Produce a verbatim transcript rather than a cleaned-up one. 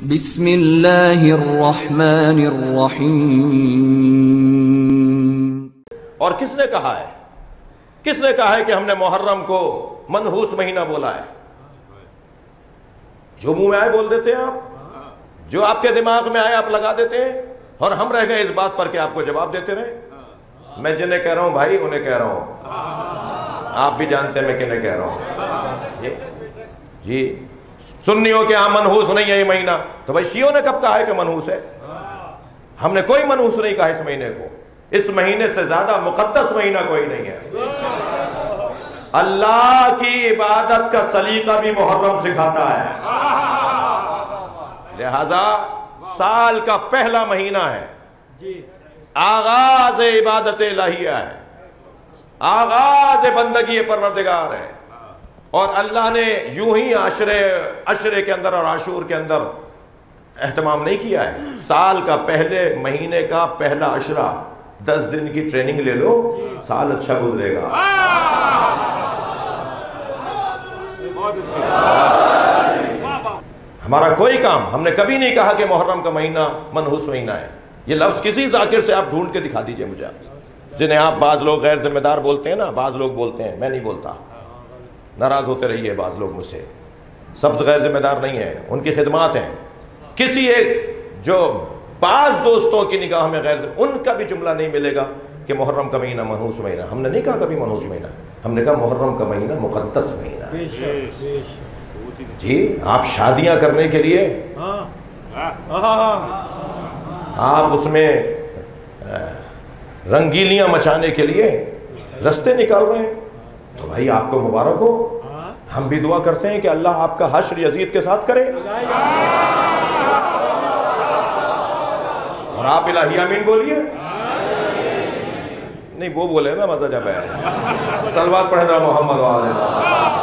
بسم اللہ الرحمن الرحیم۔ اور کس نے کہا ہے کس نے کہا ہے کہ ہم نے محرم کو منحوس مہینہ بولا ہے؟ جو منہ میں آئے بول دیتے ہیں آپ، جو آپ کے دماغ میں آئے آپ لگا دیتے ہیں، اور ہم رہ گئے اس بات پر کہ آپ کو جواب دیتے رہے۔ میں جنہیں کہہ رہا ہوں بھائی انہیں کہہ رہا ہوں، آپ بھی جانتے ہیں میں کنہیں کہہ رہا ہوں۔ جی سنیوں کے ہاں منحوس نہیں ہے یہ مہینہ، تو بھائی شیعوں نے کب کہا ہے کہ منحوس ہے؟ ہم نے کوئی منحوس نہیں کہا اس مہینے کو۔ اس مہینے سے زیادہ مقدس مہینہ کوئی نہیں ہے۔ اللہ کی عبادت کا سلیقہ بھی محرم سکھاتا ہے، لہذا سال کا پہلا مہینہ ہے، آغاز عبادت الہیہ ہے، آغاز بندگی پروردگار ہے، اور اللہ نے یوں ہی عشرے عشرے کے اندر اور عاشور کے اندر اہتمام نہیں کیا ہے۔ سال کا پہلے مہینے کا پہلا عشرہ، دس دن کی ٹریننگ لے لو، سال اچھا گزرے گا۔ ہمارا کوئی کام، ہم نے کبھی نہیں کہا کہ محرم کا مہینہ منحوس مہینہ ہے۔ یہ لفظ کسی ذاکر سے آپ ڈھونڈ کے دکھا دیجئے مجھے، جنہیں آپ بعض لوگ غیر ذمہ دار بولتے ہیں نا، بعض لوگ بولتے ہیں، میں نہیں بولتا، ناراض ہوتے رہیے بعض لوگ مجھ سے، سب سے غیر ذمہ دار نہیں ہیں، ان کی خدمات ہیں۔ کسی ایک جو بعض دوستوں کی نگاہ میں غیر ذمہ، ان کا بھی جملہ نہیں ملے گا کہ محرم کا مہینہ منحوس مہینہ۔ ہم نے نہیں کہا کبھی منحوس مہینہ، ہم نے کہا محرم کا مہینہ مقدس مہینہ ہے۔ جی آپ شادیاں کرنے کے لیے آپ اس میں رنگیلیاں مچانے کے لیے رستے نکال رہے ہیں، تو بھائی آپ کو مبارک ہو۔ ہم بھی دعا کرتے ہیں کہ اللہ آپ کا حشر یزید کے ساتھ کرے، اور آپ الہی آمین بولیے۔ نہیں وہ بولے نا مزہ جب ہے، صلوات پڑھیں ذرا محمد وعلیہ